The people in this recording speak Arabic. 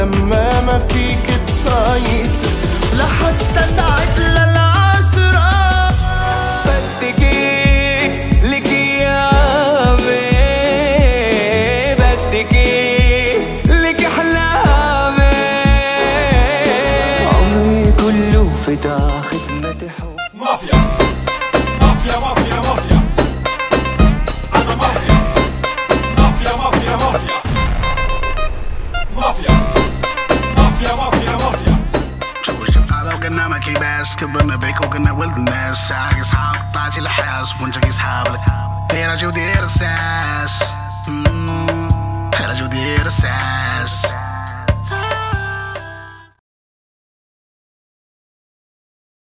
لما ما فيك تسيطر لحتى تعد للعشرة. بدكي لك ايامي، بدكي لك احلامي، عمري كله فدا خدمة حب. مافيا مافيا مافيا مافيا، أنا مافيا مافيا مافيا مافيا مافيا مافيا مافيا مافيا. لو قلنا ما كيباس كبرنا بيك وقلنا ولد الناس، ساق اصحاب طاجي الحاس ونجي اصحاب لك دير جو دير الساس، دير جو دير الساس.